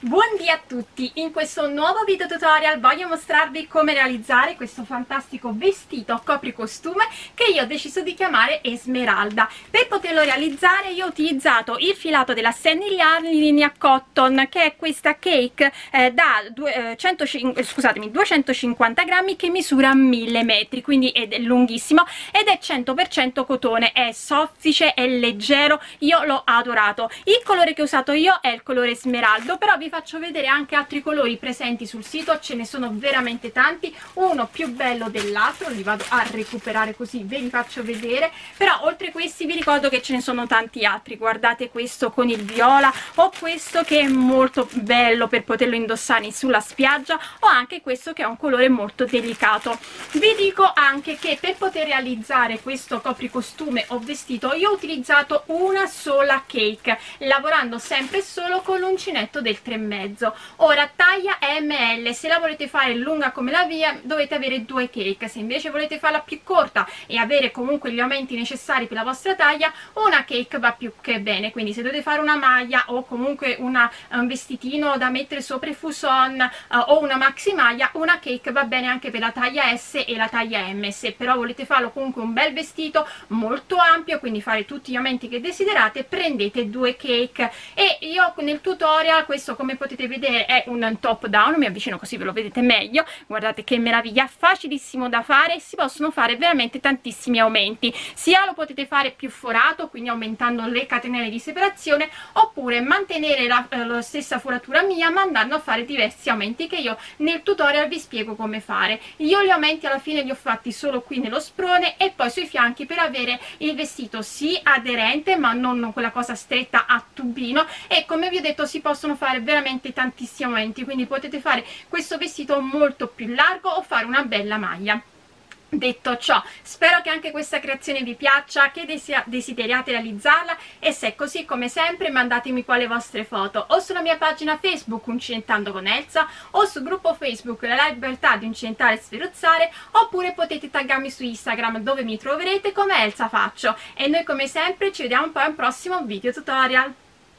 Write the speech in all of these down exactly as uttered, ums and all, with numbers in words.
Buondì a tutti! In questo nuovo video tutorial voglio mostrarvi come realizzare questo fantastico vestito copricostume che io ho deciso di chiamare Esmeralda. Per poterlo realizzare io ho utilizzato il filato della Stanley linea Cotton, che è questa cake eh, da due, eh, centocinquanta, scusatemi, duecentocinquanta grammi, che misura mille metri, quindi ed è lunghissimo ed è cento per cento cotone, è soffice, è leggero, io l'ho adorato. Il colore che ho usato io è il colore smeraldo, però vi faccio vedere anche altri colori presenti sul sito, ce ne sono veramente tanti, uno più bello dell'altro, li vado a recuperare così ve li faccio vedere. Però oltre a questi vi ricordo che ce ne sono tanti altri, guardate questo con il viola, o questo che è molto bello per poterlo indossare sulla spiaggia, o anche questo che è un colore molto delicato. Vi dico anche che per poter realizzare questo copricostume o vestito io ho utilizzato una sola cake, lavorando sempre solo con l'uncinetto del tre e mezzo. Ora taglia M L, se la volete fare lunga come la via dovete avere due cake, se invece volete farla più corta e avere comunque gli aumenti necessari per la vostra taglia, una cake va più che bene. Quindi se dovete fare una maglia o comunque una, un vestitino da mettere sopra i fuson uh, o una maxi maglia, una cake va bene anche per la taglia S e la taglia M. Se però volete farlo comunque un bel vestito molto ampio, quindi fare tutti gli aumenti che desiderate, prendete due cake. E io nel tutorial, questo come potete vedere è un top down, mi avvicino così ve lo vedete meglio, guardate che meraviglia, facilissimo da fare e si possono fare veramente tantissimi aumenti. Sia lo potete fare più forato, quindi aumentando le catenelle di separazione, oppure mantenere la, la stessa foratura mia ma andando a fare diversi aumenti che io nel tutorial vi spiego come fare. Io gli aumenti alla fine li ho fatti solo qui nello sprone e poi sui fianchi, per avere il vestito sì aderente ma non quella cosa stretta a tubino, e come vi ho detto si possono fare veramente tantissimi aumenti, quindi potete fare questo vestito molto più largo o fare una bella maglia. Detto ciò, spero che anche questa creazione vi piaccia, che desideriate realizzarla, e se è così, come sempre mandatemi poi le vostre foto o sulla mia pagina Facebook Uncinetando con Elsa, o sul gruppo Facebook La Libertà di Uncinetare e Sferruzzare, oppure potete taggarmi su Instagram dove mi troverete come Elsa Faccio. E noi come sempre ci vediamo poi a un prossimo video tutorial.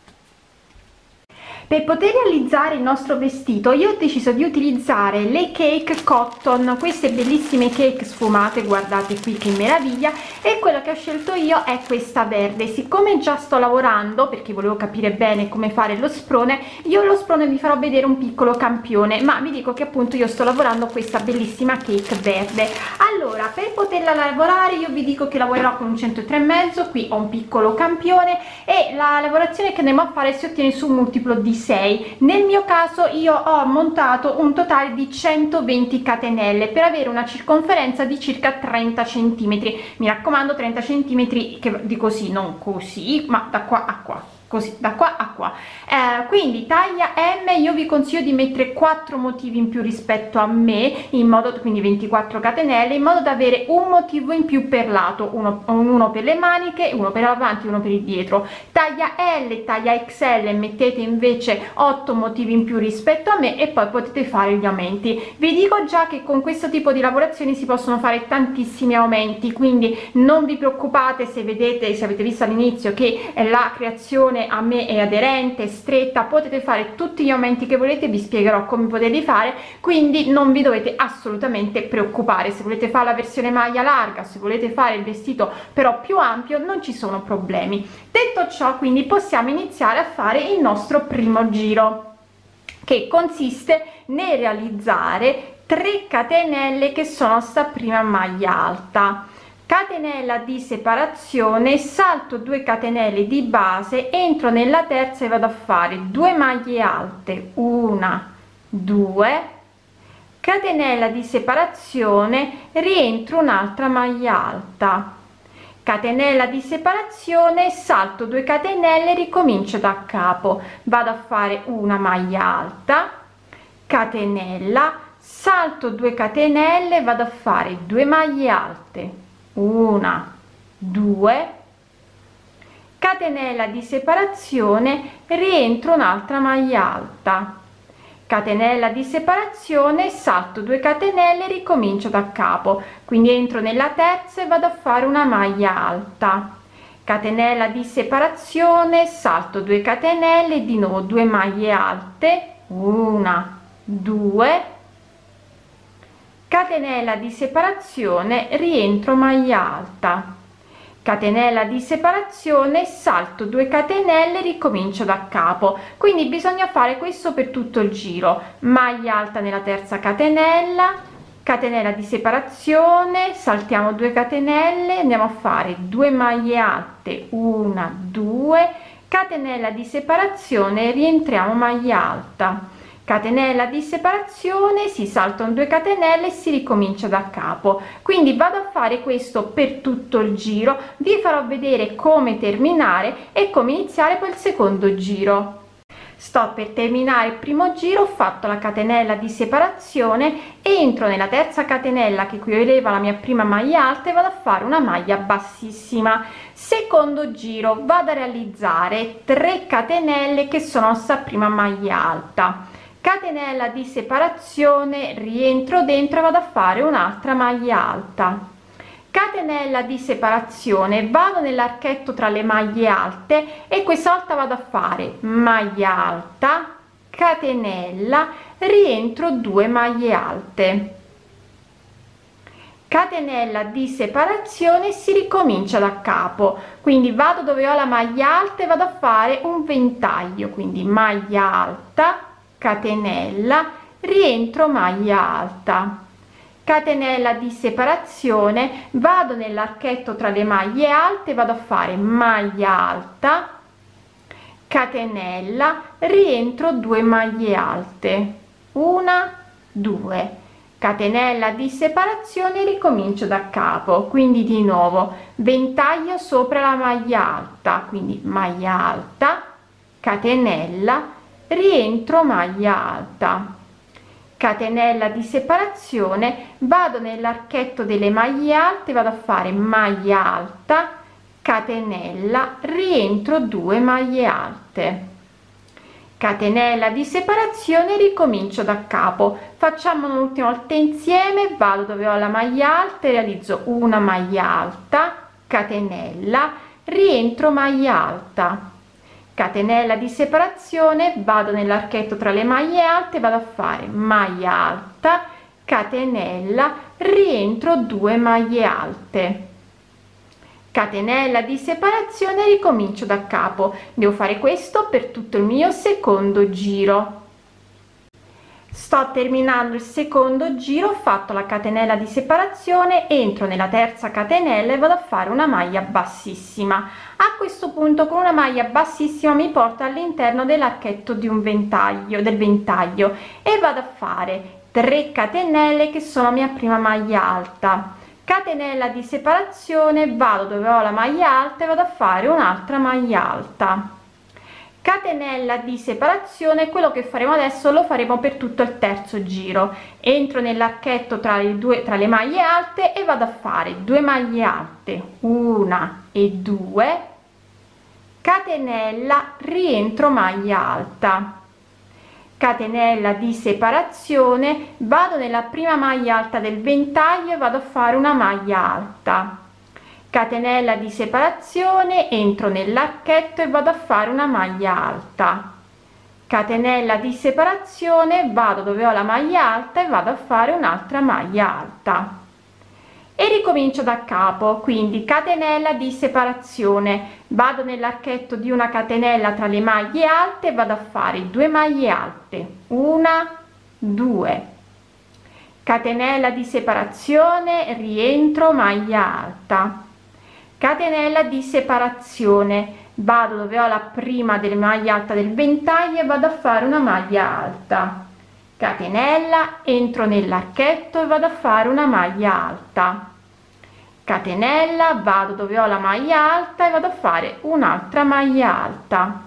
Per poter realizzare il nostro vestito io ho deciso di utilizzare le cake cotton, queste bellissime cake sfumate, guardate qui che meraviglia, e quella che ho scelto io è questa verde. Siccome già sto lavorando, perché volevo capire bene come fare lo sprone, io lo sprone vi farò vedere un piccolo campione, ma vi dico che appunto io sto lavorando questa bellissima cake verde. Allora, per poterla lavorare io vi dico che lavorerò con un centotré e mezzo, qui ho un piccolo campione e la lavorazione che andremo a fare si ottiene su un multiplo di sei. Nel mio caso io ho montato un totale di centoventi catenelle per avere una circonferenza di circa trenta centimetri. Mi raccomando, trenta centimetri che di così, non così, ma da qua a qua, così, da qua a qua. Eh, quindi taglia M, io vi consiglio di mettere quattro motivi in più rispetto a me, in modo, quindi ventiquattro catenelle, in modo da avere un motivo in più per lato, uno, uno per le maniche, uno per avanti, uno per il dietro. Taglia L, taglia X L, mettete invece otto motivi in più rispetto a me e poi potete fare gli aumenti. Vi dico già che con questo tipo di lavorazioni si possono fare tantissimi aumenti, quindi non vi preoccupate se vedete, se avete visto all'inizio che la creazione a me è aderente, stretta, potete fare tutti gli aumenti che volete, vi spiegherò come poterli fare, quindi non vi dovete assolutamente preoccupare. Se volete fare la versione maglia larga, se volete fare il vestito però più ampio, non ci sono problemi. Detto ciò, quindi possiamo iniziare a fare il nostro primo giro, che consiste nel realizzare tre catenelle che sono sta prima maglia alta, catenella di separazione, salto due catenelle di base, entro nella terza e vado a fare due maglie alte, una, due, catenella di separazione, rientro un'altra maglia alta, catenella di separazione, salto due catenelle, ricomincio da capo, vado a fare una maglia alta, catenella, salto due catenelle, vado a fare due maglie alte, una, due, catenella di separazione, rientro un'altra maglia alta, catenella di separazione, salto due catenelle, ricomincio da capo, quindi entro nella terza e vado a fare una maglia alta, catenella di separazione, salto due catenelle, di nuovo due maglie alte, una, due, catenella di separazione, rientro maglia alta, catenella di separazione, salto due catenelle, ricomincio da capo. Quindi bisogna fare questo per tutto il giro: maglia alta nella terza catenella, catenella di separazione, saltiamo due catenelle, andiamo a fare due maglie alte, una, due, catenella di separazione, rientriamo maglia alta, catenella di separazione, si saltano due catenelle e si ricomincia da capo. Quindi vado a fare questo per tutto il giro, vi farò vedere come terminare e come iniziare poi il secondo giro. Sto per terminare il primo giro, ho fatto la catenella di separazione, entro nella terza catenella che equivaleva alla mia prima maglia alta e vado a fare una maglia bassissima. Secondo giro vado a realizzare tre catenelle che sono sta prima maglia alta, catenella di separazione, rientro dentro e vado a fare un'altra maglia alta, catenella di separazione, vado nell'archetto tra le maglie alte e questa volta vado a fare maglia alta, catenella, rientro due maglie alte, catenella di separazione, si ricomincia da capo. Quindi vado dove ho la maglia alta e vado a fare un ventaglio, quindi maglia alta, catenella, rientro maglia alta, catenella di separazione, vado nell'archetto tra le maglie alte, vado a fare maglia alta, catenella, rientro due maglie alte, una, due, catenella di separazione, ricomincio da capo. Quindi di nuovo ventaglio sopra la maglia alta, quindi maglia alta, catenella, rientro maglia alta, catenella di separazione, vado nell'archetto delle maglie alte, vado a fare maglia alta, catenella, rientro due maglie alte, catenella di separazione, ricomincio da capo. Facciamo un'ultima volta insieme, vado dove ho la maglia alta e realizzo una maglia alta, catenella, rientro maglia alta, catenella di separazione, vado nell'archetto tra le maglie alte, vado a fare maglia alta, catenella, rientro due maglie alte, catenella di separazione, ricomincio da capo. Devo fare questo per tutto il mio secondo giro. Sto terminando il secondo giro, ho fatto la catenella di separazione, entro nella terza catenella e vado a fare una maglia bassissima. A questo punto con una maglia bassissima mi porto all'interno dell'archetto di un ventaglio del ventaglio e vado a fare tre catenelle che sono mia prima maglia alta, catenella di separazione, vado dove ho la maglia alta e vado a fare un'altra maglia alta, catenella di separazione. Quello che faremo adesso lo faremo per tutto il terzo giro. Entro nell'archetto tra le due tra le maglie alte e vado a fare due maglie alte, una e due, catenella, rientro maglia alta, catenella di separazione, vado nella prima maglia alta del ventaglio e vado a fare una maglia alta, catenella di separazione, entro nell'archetto e vado a fare una maglia alta, catenella di separazione, vado dove ho la maglia alta e vado a fare un'altra maglia alta e ricomincio da capo. Quindi catenella di separazione, vado nell'archetto di una catenella tra le maglie alte e vado a fare due maglie alte, una, due, catenella di separazione, rientro maglia alta, catenella di separazione, vado dove ho la prima delle maglie alte del ventaglio e vado a fare una maglia alta, catenella, entro nell'archetto e vado a fare una maglia alta, catenella, vado dove ho la maglia alta e vado a fare un'altra maglia alta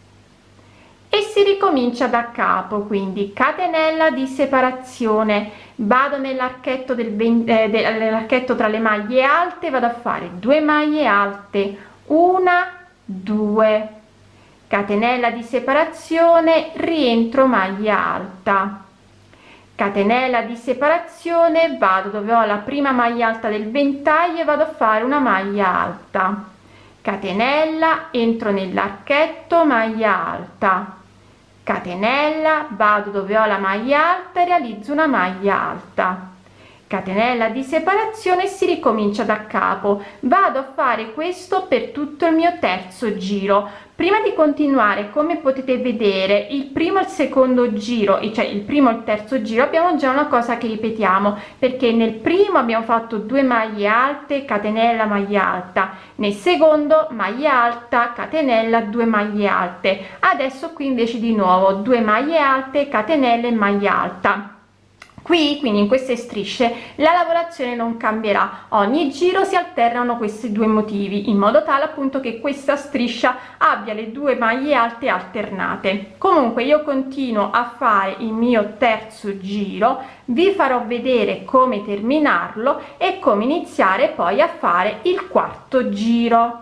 e si ricomincia da capo. Quindi catenella di separazione, vado nell'archetto del eh, nell'archetto tra le maglie alte, vado a fare due maglie alte, una, due, catenella di separazione, rientro maglia alta, catenella di separazione, vado dove ho la prima maglia alta del ventaglio e vado a fare una maglia alta, catenella, entro nell'archetto, maglia alta, catenella, vado dove ho la maglia alta e realizzo una maglia alta, catenella di separazione e si ricomincia da capo. Vado a fare questo per tutto il mio terzo giro. Prima di continuare, come potete vedere, il primo e il secondo giro, cioè il primo e il terzo giro, abbiamo già una cosa che ripetiamo, perché nel primo abbiamo fatto due maglie alte, catenella, maglia alta, nel secondo maglia alta, catenella, due maglie alte. Adesso qui invece di nuovo due maglie alte, catenella e maglia alta. Qui quindi in queste strisce la lavorazione non cambierà, ogni giro si alternano questi due motivi in modo tale appunto che questa striscia abbia le due maglie alte alternate. Comunque io continuo a fare il mio terzo giro, vi farò vedere come terminarlo e come iniziare poi a fare il quarto giro.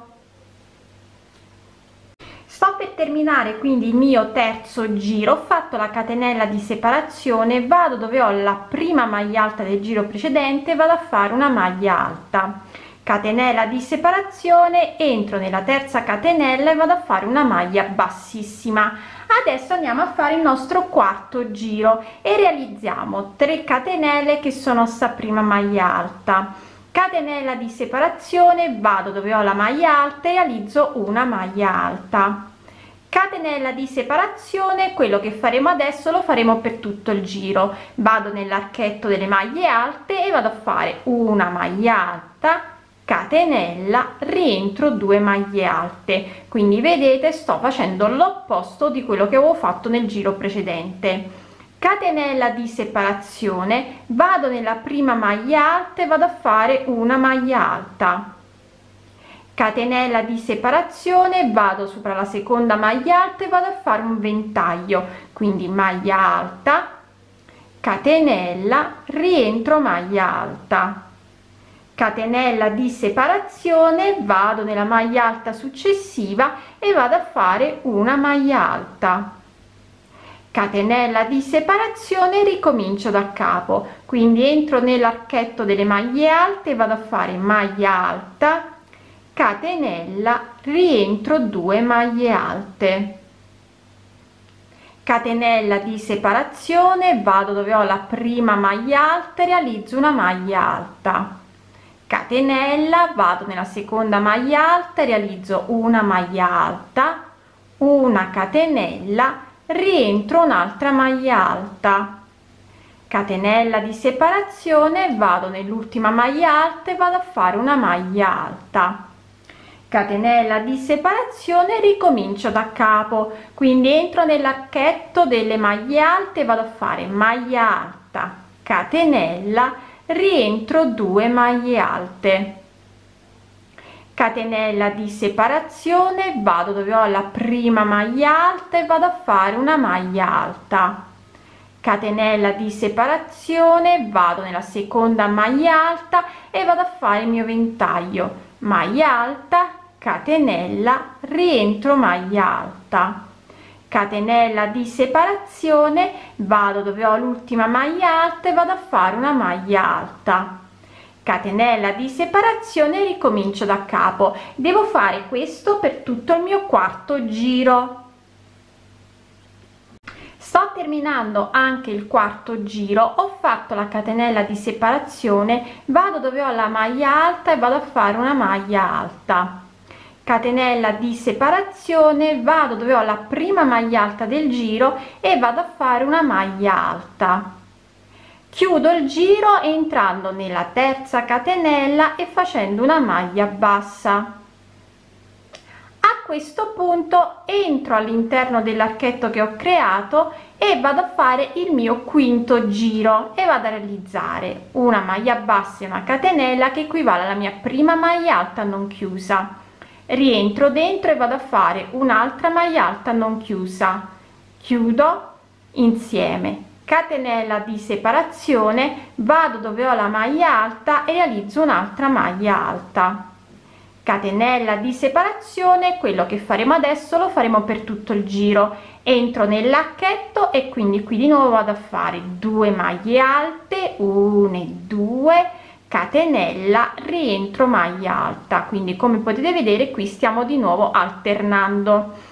Sto per terminare quindi il mio terzo giro, ho fatto la catenella di separazione, vado dove ho la prima maglia alta del giro precedente, vado a fare una maglia alta, catenella di separazione, entro nella terza catenella e vado a fare una maglia bassissima. Adesso andiamo a fare il nostro quarto giro e realizziamo tre catenelle che sono sta prima maglia alta, catenella di separazione, vado dove ho la maglia alta e realizzo una maglia alta, catenella di separazione. Quello che faremo adesso lo faremo per tutto il giro, vado nell'archetto delle maglie alte e vado a fare una maglia alta, catenella, rientro due maglie alte, quindi vedete sto facendo l'opposto di quello che avevo fatto nel giro precedente. Catenella di separazione, vado nella prima maglia alta e vado a fare una maglia alta, catenella di separazione, vado sopra la seconda maglia alta e vado a fare un ventaglio, quindi maglia alta, catenella, rientro maglia alta, catenella di separazione, vado nella maglia alta successiva e vado a fare una maglia alta, catenella di separazione, ricomincio da capo, quindi entro nell'archetto delle maglie alte e vado a fare maglia alta, catenella, rientro due maglie alte, catenella di separazione, vado dove ho la prima maglia alta e realizzo una maglia alta, catenella, vado nella seconda maglia alta e realizzo una maglia alta, una catenella, rientro un'altra maglia alta, catenella di separazione, vado nell'ultima maglia alta e vado a fare una maglia alta, catenella di separazione, ricomincio da capo, quindi entro nell'archetto delle maglie alte e vado a fare maglia alta, catenella, rientro due maglie alte, catenella di separazione, vado dove ho la prima maglia alta e vado a fare una maglia alta, catenella di separazione, vado nella seconda maglia alta e vado a fare il mio ventaglio, maglia alta, catenella, rientro maglia alta, catenella di separazione, vado dove ho l'ultima maglia alta e vado a fare una maglia alta, catenella di separazione, ricomincio da capo. Devo fare questo per tutto il mio quarto giro. Sto terminando anche il quarto giro, ho fatto la catenella di separazione, vado dove ho la maglia alta e vado a fare una maglia alta, catenella di separazione, vado dove ho la prima maglia alta del giro e vado a fare una maglia alta, chiudo il giro entrando nella terza catenella e facendo una maglia bassa. A questo punto entro all'interno dell'archetto che ho creato e vado a fare il mio quinto giro e vado a realizzare una maglia bassa e una catenella che equivale alla mia prima maglia alta non chiusa, rientro dentro e vado a fare un'altra maglia alta non chiusa, chiudo insieme, catenella di separazione, vado dove ho la maglia alta e realizzo un'altra maglia alta, catenella di separazione. Quello che faremo adesso lo faremo per tutto il giro, entro nell'archetto e quindi qui di nuovo vado a fare due maglie alte, una e due, catenella, rientro maglia alta, quindi come potete vedere qui stiamo di nuovo alternando,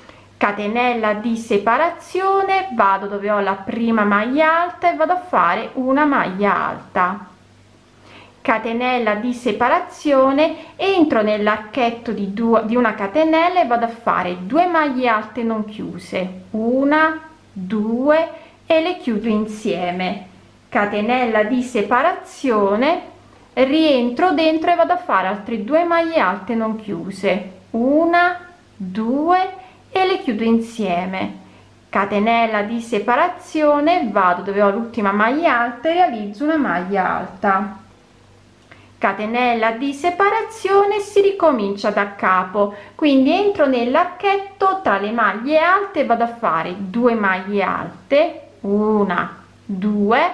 catenella di separazione, vado dove ho la prima maglia alta e vado a fare una maglia alta, catenella di separazione, entro nell'archetto di, due, di una catenella e vado a fare due maglie alte non chiuse, una, due e le chiudo insieme, catenella di separazione, rientro dentro e vado a fare altre due maglie alte non chiuse, una, due e le chiudo insieme, catenella di separazione, vado dove ho l'ultima maglia alta e realizzo una maglia alta, catenella di separazione, si ricomincia da capo, quindi entro nell'archetto tra le maglie alte e vado a fare due maglie alte, una, due,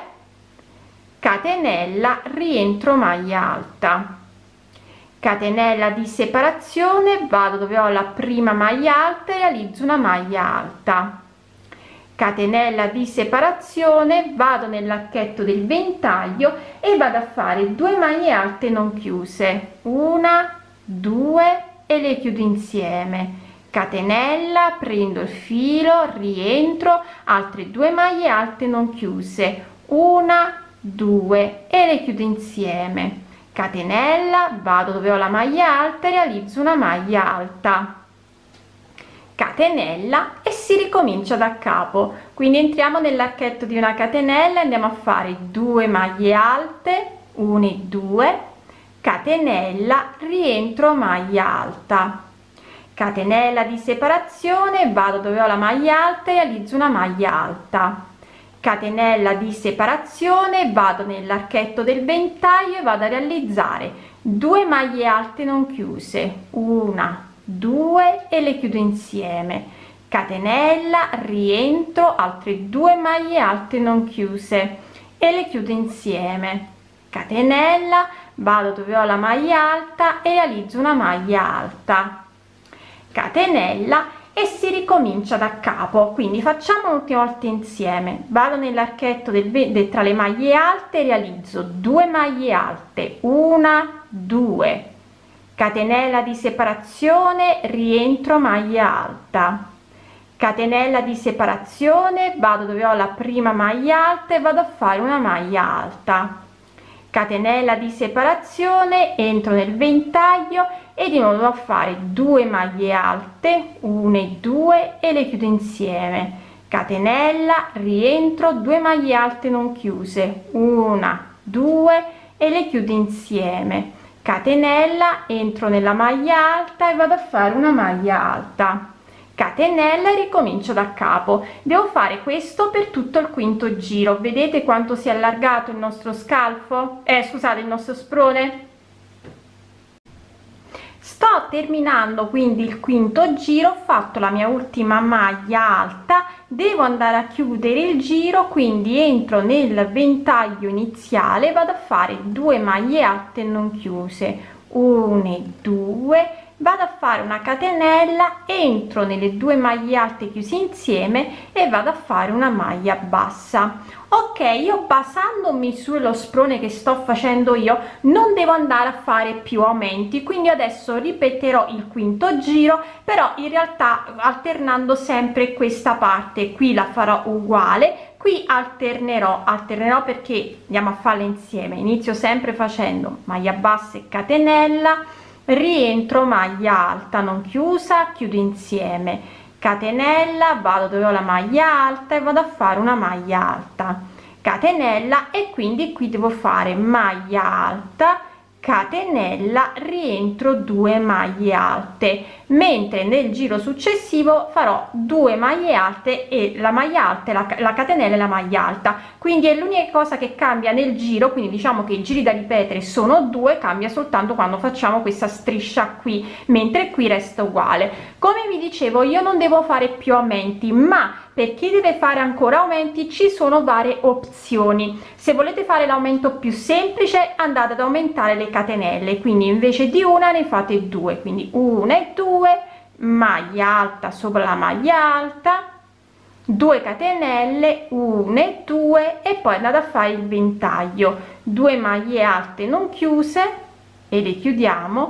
catenella, rientro maglia alta, catenella di separazione, vado dove ho la prima maglia alta e realizzo una maglia alta, catenella di separazione, vado nell'archetto del ventaglio e vado a fare due maglie alte non chiuse, una, due e le chiudo insieme, catenella, prendo il filo, rientro, altre due maglie alte non chiuse, una, due e le chiudo insieme, catenella, vado dove ho la maglia alta e realizzo una maglia alta, catenella e si ricomincia da capo, quindi entriamo nell'archetto di una catenella, andiamo a fare due maglie alte, una e due, catenella, rientro maglia alta, catenella di separazione, vado dove ho la maglia alta e realizzo una maglia alta, catenella di separazione, vado nell'archetto del ventaglio e vado a realizzare due maglie alte non chiuse, una, due e le chiudo insieme, catenella, rientro, altre due maglie alte non chiuse e le chiudo insieme, catenella, vado dove ho la maglia alta e realizzo una maglia alta, catenella e si ricomincia da capo, quindi facciamo un'ultima volta insieme, vado nell'archetto del, del tra le maglie alte, realizzo due maglie alte, una, due, catenella di separazione, rientro maglia alta, catenella di separazione, vado dove ho la prima maglia alta e vado a fare una maglia alta, catenella di separazione, entro nel ventaglio e di nuovo a fare due maglie alte, una e due e le chiudo insieme, catenella, rientro, due maglie alte non chiuse, una, due e le chiudo insieme, catenella, entro nella maglia alta e vado a fare una maglia alta, catenella e ricomincio da capo. Devo fare questo per tutto il quinto giro. Vedete quanto si è allargato il nostro scalfo, eh scusate, il nostro sprone. Sto terminando quindi il quinto giro, ho fatto la mia ultima maglia alta, devo andare a chiudere il giro, quindi entro nel ventaglio iniziale, vado a fare due maglie alte non chiuse, una e due, vado a fare una catenella, entro nelle due maglie alte chiuse insieme e vado a fare una maglia bassa. Ok, io basandomi sullo sprone che sto facendo io non devo andare a fare più aumenti, quindi adesso ripeterò il quinto giro, però in realtà alternando sempre questa parte, qui la farò uguale, qui alternerò alternerò perché andiamo a farle insieme. Inizio sempre facendo maglia bassa e catenella, rientro maglia alta non chiusa, chiudo insieme, catenella, vado dove ho la maglia alta e vado a fare una maglia alta, catenella e quindi qui devo fare maglia alta, catenella, rientro due maglie alte, mentre nel giro successivo farò due maglie alte e la maglia alta, la, la catenella e la maglia alta, quindi è l'unica cosa che cambia nel giro, quindi diciamo che i giri da ripetere sono due, cambia soltanto quando facciamo questa striscia qui, mentre qui resta uguale. Come vi dicevo, io non devo fare più aumenti, ma per chi deve fare ancora aumenti ci sono varie opzioni. Se volete fare l'aumento più semplice andate ad aumentare le catenelle, quindi invece di una ne fate due, quindi una e due, maglia alta sopra la maglia alta, due catenelle, una e due e poi andate a fare il ventaglio, due maglie alte non chiuse e le chiudiamo,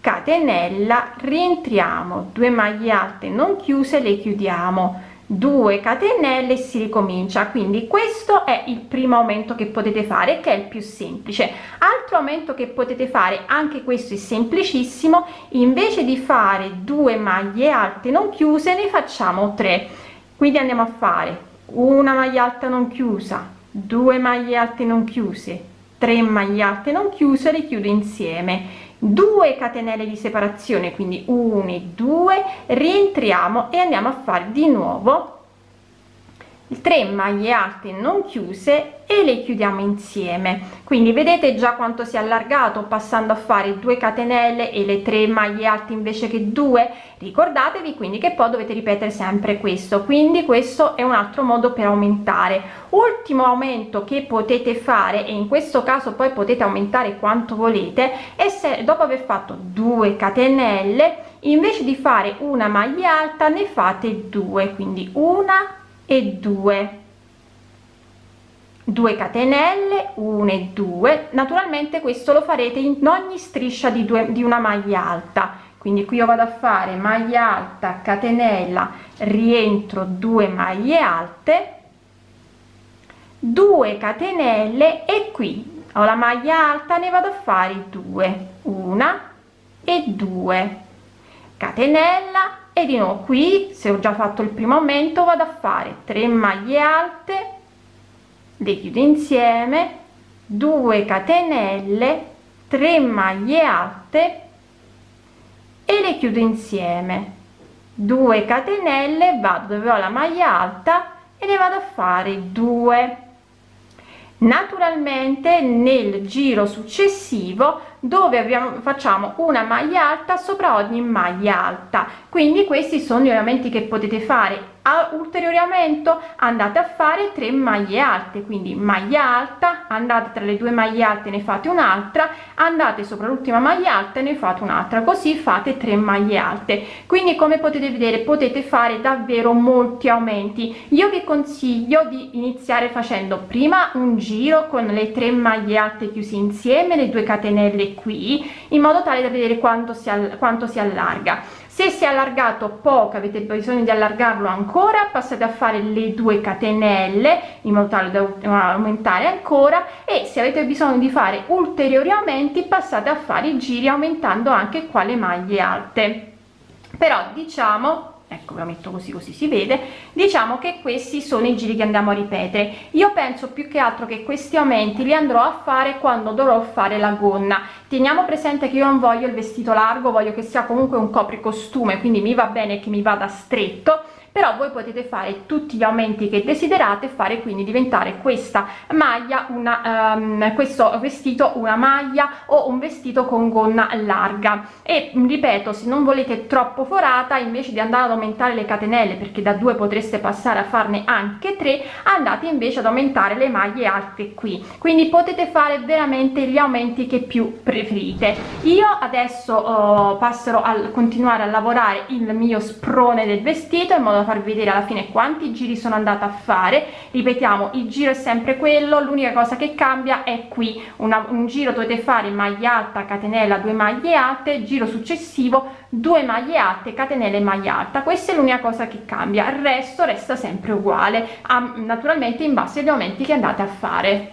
catenella, rientriamo, due maglie alte non chiuse, le chiudiamo, due catenelle e si ricomincia. Quindi questo è il primo aumento che potete fare, che è il più semplice. Altro aumento che potete fare, anche questo è semplicissimo, invece di fare due maglie alte non chiuse ne facciamo tre. Quindi andiamo a fare una maglia alta non chiusa, due maglie alte non chiuse, tre maglie alte non chiuse, le chiudo insieme, due catenelle di separazione, quindi uno e due, rientriamo e andiamo a fare di nuovo tre maglie alte non chiuse e le chiudiamo insieme. Quindi vedete già quanto si è allargato passando a fare due catenelle e le tre maglie alte invece che due. Ricordatevi quindi che poi dovete ripetere sempre questo, quindi questo è un altro modo per aumentare. Ultimo aumento che potete fare, e in questo caso poi potete aumentare quanto volete, è se dopo aver fatto due catenelle invece di fare una maglia alta ne fate due, quindi una e due, due catenelle, uno e due. Naturalmente questo lo farete in ogni striscia di, due, di una maglia alta. Quindi qui io vado a fare maglia alta, catenella, rientro, due maglie alte, due catenelle e qui ho la maglia alta, ne vado a fare due, una e due, catenella. E di nuovo qui, se ho già fatto il primo aumento, vado a fare tre maglie alte, le chiudo insieme, due catenelle, tre maglie alte e le chiudo insieme, due catenelle, vado dove ho la maglia alta e ne vado a fare due. Naturalmente nel giro successivo, dove abbiamo, facciamo una maglia alta sopra ogni maglia alta. Quindi questi sono gli aumenti che potete fare. A ulteriore aumento andate a fare tre maglie alte, quindi maglia alta, andate tra le due maglie alte, ne fate un'altra, andate sopra l'ultima maglia alta e ne fate un'altra, così fate tre maglie alte. Quindi come potete vedere potete fare davvero molti aumenti. Io vi consiglio di iniziare facendo prima un giro con le tre maglie alte chiuse insieme, le due catenelle qui, in modo tale da vedere quanto si, quanto si allarga. Se si è allargato poco, avete bisogno di allargarlo ancora, passate a fare le due catenelle in modo tale da aumentare ancora, e se avete bisogno di fare ulteriori aumenti passate a fare i giri aumentando anche qua le maglie alte. Però diciamo, ecco, ve lo metto così così si vede, diciamo che questi sono i giri che andiamo a ripetere. Io penso più che altro che questi aumenti li andrò a fare quando dovrò fare la gonna. Teniamo presente che io non voglio il vestito largo, voglio che sia comunque un copricostume, quindi mi va bene che mi vada stretto, però voi potete fare tutti gli aumenti che desiderate, fare quindi diventare questa maglia una um, questo vestito una maglia o un vestito con gonna larga. E ripeto, se non volete troppo forata, invece di andare ad aumentare le catenelle, perché da due potreste passare a farne anche tre, andate invece ad aumentare le maglie alte qui. Quindi potete fare veramente gli aumenti che più preferite. Io adesso uh, passerò a continuare a lavorare il mio sprone del vestito in modo da farvi vedere alla fine quanti giri sono andata a fare. Ripetiamo, il giro è sempre quello, l'unica cosa che cambia è qui una, un giro dovete fare maglia alta, catenella, due maglie alte, giro successivo due maglie alte, catenelle e maglia alta. Questa è l'unica cosa che cambia, il resto resta sempre uguale, naturalmente in base agli aumenti che andate a fare.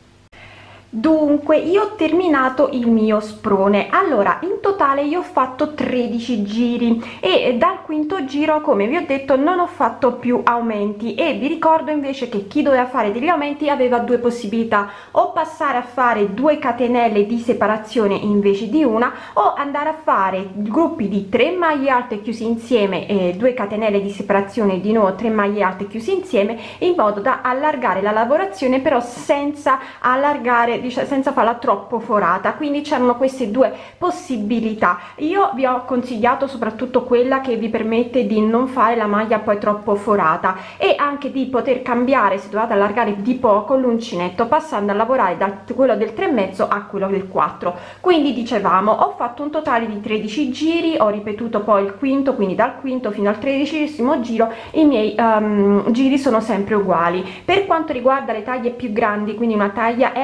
Dunque io ho terminato il mio sprone. Allora in totale io ho fatto tredici giri e dal quinto giro, come vi ho detto, non ho fatto più aumenti, e vi ricordo invece che chi doveva fare degli aumenti aveva due possibilità: o passare a fare due catenelle di separazione invece di una, o andare a fare gruppi di tre maglie alte chiusi insieme e due catenelle di separazione, di nuovo tre maglie alte chiusi insieme, in modo da allargare la lavorazione però senza allargare, diciamo, senza farla troppo forata. Quindi c'erano queste due possibilità. Io vi ho consigliato soprattutto quella che vi permette di non fare la maglia poi troppo forata, e anche di poter cambiare, se dovete allargare di poco, l'uncinetto passando a lavorare da quello del tre e mezzo a quello del quattro. Quindi dicevamo, ho fatto un totale di tredici giri, ho ripetuto poi il quinto, quindi dal quinto fino al tredicesimo giro i miei um, giri sono sempre uguali. Per quanto riguarda le taglie più grandi, quindi una taglia M, vi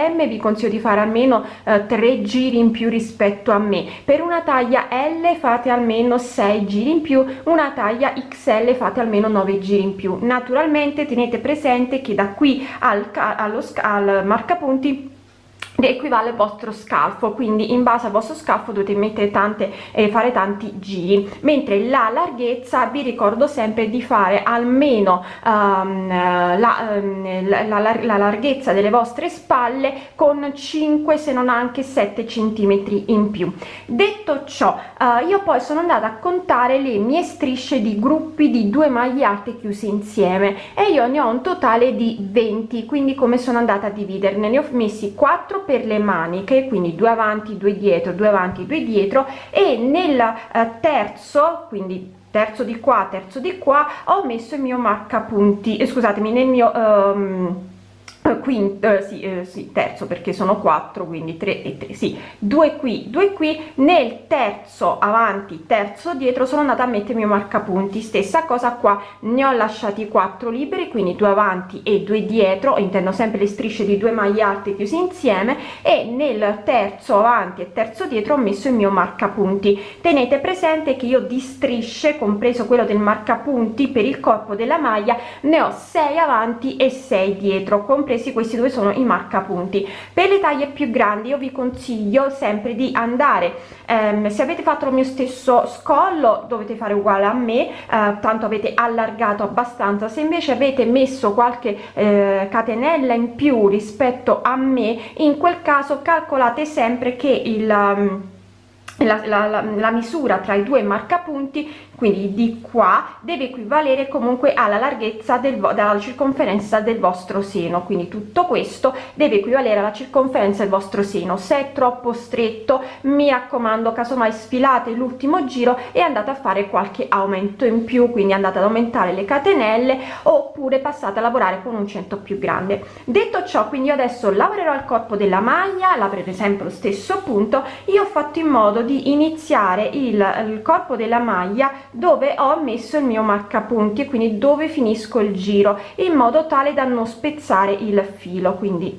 consiglio di fare almeno eh, tre giri in più rispetto a me. Per una taglia L fate almeno sei giri in più, una taglia X L fate almeno nove giri in più. Naturalmente tenete presente che da qui al, allo, al marcapunti equivale al vostro scalfo, quindi in base al vostro scalfo dovete mettere tante e eh, fare tanti giri, mentre la larghezza vi ricordo sempre di fare almeno um, la, um, la, la, la larghezza delle vostre spalle con cinque se non anche sette centimetri in più. Detto ciò, uh, io poi sono andata a contare le mie strisce di gruppi di due maglie alte chiuse insieme e io ne ho un totale di venti, quindi come sono andata a dividerne, ne ho messi quattro per le maniche, quindi due avanti due dietro, due avanti due dietro, e nel eh, terzo, quindi terzo di qua terzo di qua, ho messo il mio marcapunti, eh, scusatemi, nel mio um, quinto, eh, sì, eh, sì, terzo, perché sono quattro, quindi tre e tre, sì, due qui, due qui, nel terzo avanti, terzo dietro sono andata a mettere il mio marcapunti, stessa cosa qua, ne ho lasciati quattro liberi, quindi due avanti e due dietro, intendo sempre le strisce di due maglie alte chiuse insieme, e nel terzo avanti e terzo dietro ho messo il mio marcapunti. Tenete presente che io di strisce, compreso quello del marcapunti per il corpo della maglia, ne ho sei avanti e sei dietro, compreso questi due sono i marcapunti. Per le taglie più grandi io vi consiglio sempre di andare, ehm, se avete fatto il mio stesso scollo dovete fare uguale a me, eh, tanto avete allargato abbastanza. Se invece avete messo qualche eh, catenella in più rispetto a me, in quel caso calcolate sempre che il um, La, la, la, la misura tra i due marcapunti, quindi di qua, deve equivalere comunque alla larghezza del, della circonferenza del vostro seno, quindi tutto questo deve equivalere alla circonferenza del vostro seno. Se è troppo stretto, mi raccomando, casomai sfilate l'ultimo giro e andate a fare qualche aumento in più, quindi andate ad aumentare le catenelle oppure passate a lavorare con un centro più grande. Detto ciò, quindi io adesso lavorerò il corpo della maglia, lavorerò sempre lo stesso punto. Io ho fatto in modo di iniziare il, il corpo della maglia dove ho messo il mio marcapunti e quindi dove finisco il giro, in modo tale da non spezzare il filo. Quindi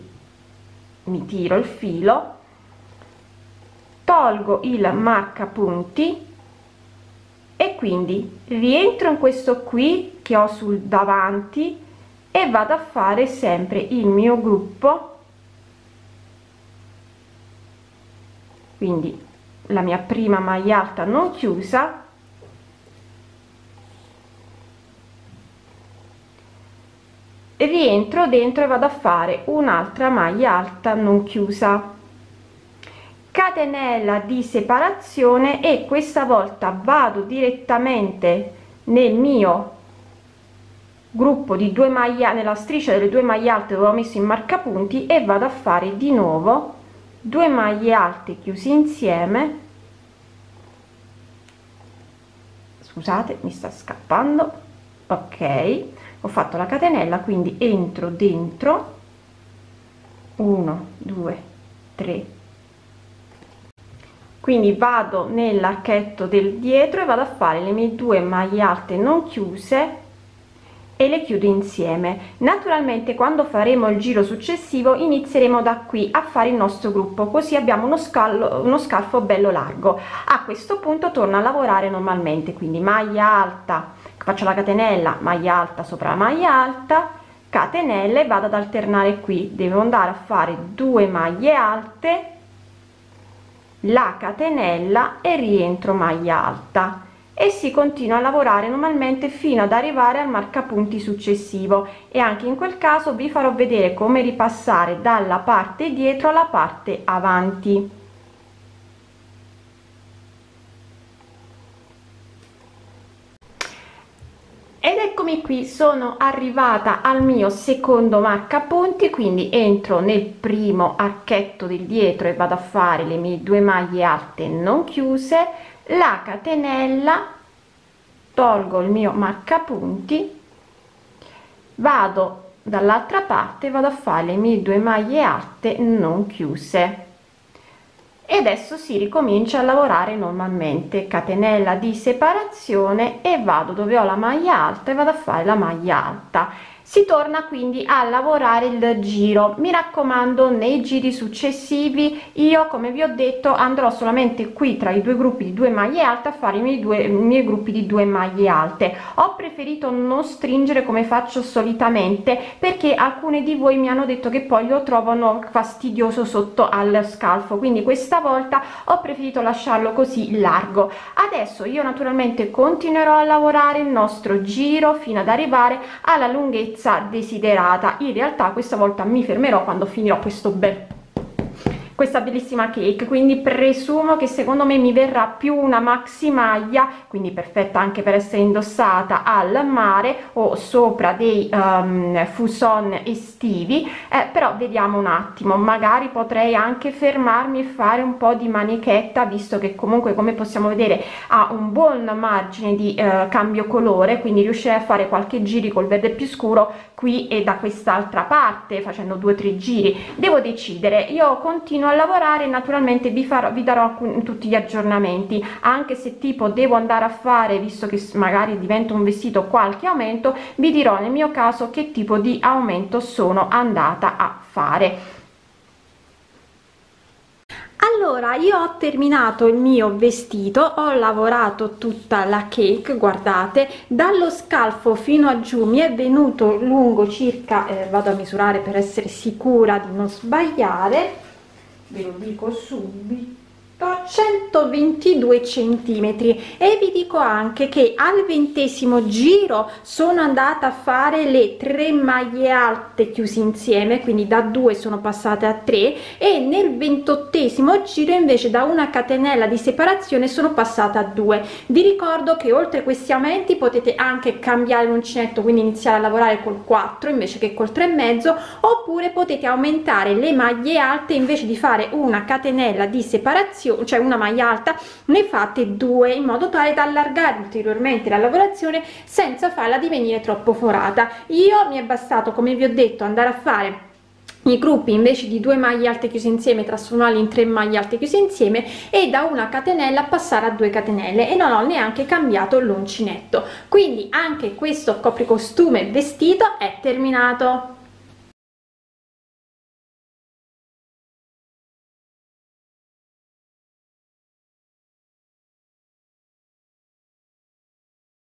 mi tiro il filo, tolgo il marcapunti e quindi rientro in questo qui che ho sul davanti e vado a fare sempre il mio gruppo, quindi la mia prima maglia alta non chiusa, rientro dentro e vado a fare un'altra maglia alta non chiusa, catenella di separazione, e questa volta vado direttamente nel mio gruppo di due maglie, nella striscia delle due maglie alte dove ho messo il marcapunti, e vado a fare di nuovo due maglie alte chiuse insieme. Scusate, mi sta scappando. Ok, ho fatto la catenella, quindi entro dentro, uno due tre, quindi vado nell'archetto del dietro e vado a fare le mie due maglie alte non chiuse e le chiudo insieme. Naturalmente quando faremo il giro successivo inizieremo da qui a fare il nostro gruppo, così abbiamo uno scallo, uno scalfo bello largo. A questo punto torno a lavorare normalmente, quindi maglia alta, faccio la catenella, maglia alta sopra la maglia alta, catenella, e vado ad alternare qui. Devo andare a fare due maglie alte, la catenella e rientro maglia alta, e si continua a lavorare normalmente fino ad arrivare al marcapunti successivo, e anche in quel caso vi farò vedere come ripassare dalla parte dietro alla parte avanti. Ed eccomi qui, sono arrivata al mio secondo marcapunti, quindi entro nel primo archetto del dietro e vado a fare le mie due maglie alte non chiuse, la catenella, tolgo il mio marcapunti, vado dall'altra parte, vado a fare le mie due maglie alte non chiuse, e adesso si ricomincia a lavorare normalmente. Catenella di separazione e vado dove ho la maglia alta e vado a fare la maglia alta. Si torna quindi a lavorare il giro. Mi raccomando, nei giri successivi io, come vi ho detto, andrò solamente qui tra i due gruppi di due maglie alte a fare i miei due i miei gruppi di due maglie alte. Ho preferito non stringere come faccio solitamente, perché alcune di voi mi hanno detto che poi lo trovano fastidioso sotto al scalfo, quindi questa volta ho preferito lasciarlo così largo. Adesso io naturalmente continuerò a lavorare il nostro giro fino ad arrivare alla lunghezza desiderata. In realtà questa volta mi fermerò quando finirò questo bel questa bellissima cake, quindi presumo che secondo me mi verrà più una maxi maglia, quindi perfetta anche per essere indossata al mare o sopra dei um, fuson estivi, eh, però vediamo un attimo, magari potrei anche fermarmi e fare un po' di manichetta, visto che comunque, come possiamo vedere, ha un buon margine di eh, cambio colore, quindi riuscirei a fare qualche giri col verde più scuro qui e da quest'altra parte, facendo due o tre giri. Devo decidere, io continuo a lavorare, naturalmente vi farò vi darò tutti gli aggiornamenti, anche se tipo devo andare a fare, visto che magari diventa un vestito, qualche aumento, vi dirò nel mio caso che tipo di aumento sono andata a fare. Allora, io ho terminato il mio vestito, ho lavorato tutta la cake, guardate, dallo scalfo fino a giù mi è venuto lungo circa, eh, vado a misurare per essere sicura di non sbagliare, ve lo dico subito, centoventidue centimetri. E vi dico anche che al ventesimo giro sono andata a fare le tre maglie alte chiuse insieme, quindi da due sono passate a tre, e nel ventottesimo giro invece da una catenella di separazione sono passata a due. Vi ricordo che oltre questi aumenti potete anche cambiare l'uncinetto, quindi iniziare a lavorare col quattro invece che col tre e mezzo, oppure potete aumentare le maglie alte, invece di fare una catenella di separazione, cioè una maglia alta, ne fate due, in modo tale da allargare ulteriormente la lavorazione senza farla divenire troppo forata. Io mi è bastato, come vi ho detto, andare a fare i gruppi invece di due maglie alte chiuse insieme, trasformarli in tre maglie alte chiuse insieme, e da una catenella passare a due catenelle, e non ho neanche cambiato l'uncinetto. Quindi anche questo copricostume vestito è terminato.